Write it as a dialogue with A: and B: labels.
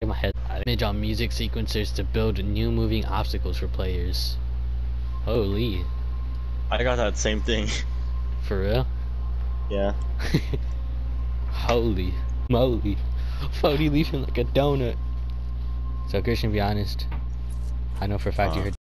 A: in my head. Image on music sequencers to build new moving obstacles for players. Holy.
B: I got that same thing.
A: For real?
B: Yeah.
A: Holy moly. Fody leafing like a donut. So Christian, be honest. I know for a fact you heard